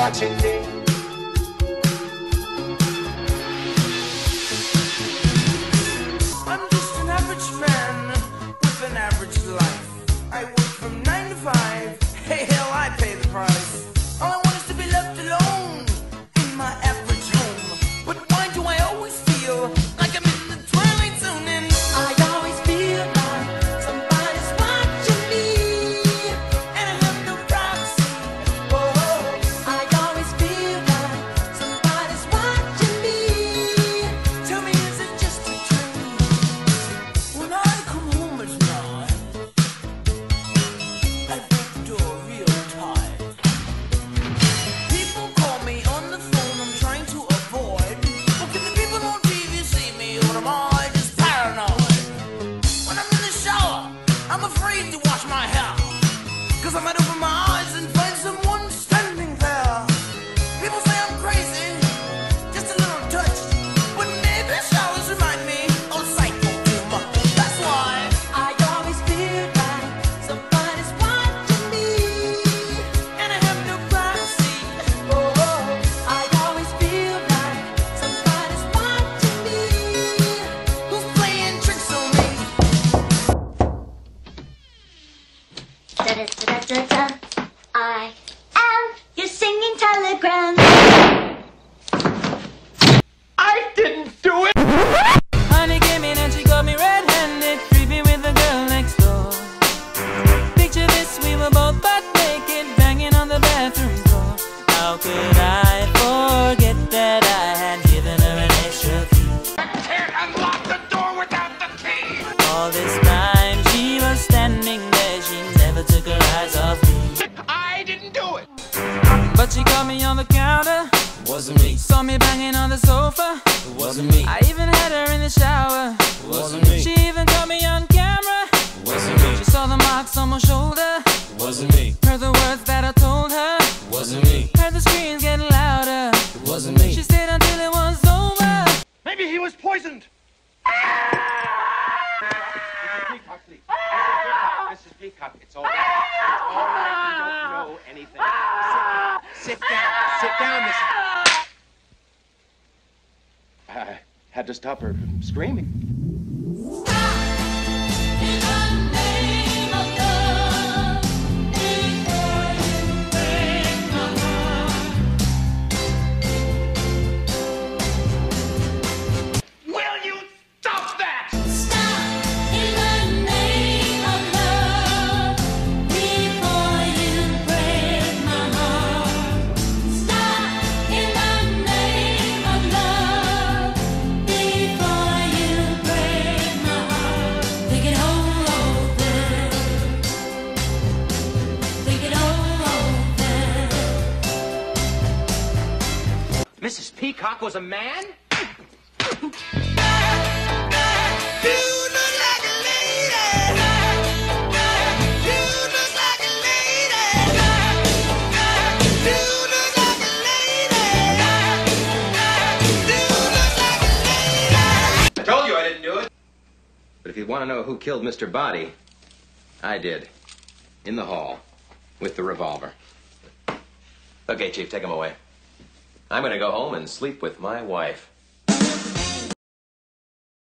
watching me. I'm just an average man with an average life. I work from 9 to 5. Hey, hell, I pay the price. All I want is to be left alone in my average home. But why do I always feel like I'm in the twilight zone? And I always feel like somebody's watching me, and I have no privacy. Oh, I always feel like somebody's watching me. Tell me, is it just a dream? When I come home at night, I break the door real tight. People call me on the phone, I'm trying to avoid. Well, can the people on TV see me, or am I just paranoid? When I'm in the shower, I'm afraid to wash my hair, 'cause I might open my eyes and find someone standing there. People say I'm crazy, just a little touched, but maybe showers remind me of psycho too much. That's why I always feel like somebody's watching me, and I have no privacy. Oh, I always feel like somebody's watching me. Who's playing tricks on me? Da-da-da-da-da. I am your singing telegram. I didn't do it! Honey came in and she got me red-handed, creepy with the girl next door. Picture this, we were both butt naked, banging on the bathroom floor. How could I forget that I had given her an extra key? Can't unlock the door without the key! All this time she was standing there, she never took her eyes off me. I didn't do it! But she caught me on the counter, Wasn't me. saw me banging on the sofa. It wasn't me. I even had her in the shower. It wasn't me. She even caught me on camera. It wasn't me. She saw the marks on my shoulder, It wasn't me. heard the words that I told her, It wasn't me. heard the screams getting louder. It wasn't me. She stayed until it was over. Maybe he was poisoned! Mrs. Peacock, it's all right. It's all right. You don't know anything. Sit down. Sit down, Mrs. I had to stop her from screaming. Will you stop that? Mrs. Peacock was a man? I told you I didn't do it. But if you want to know who killed Mr. Body, I did. In the hall. With the revolver. Okay, Chief, take him away. I'm going to go home and sleep with my wife.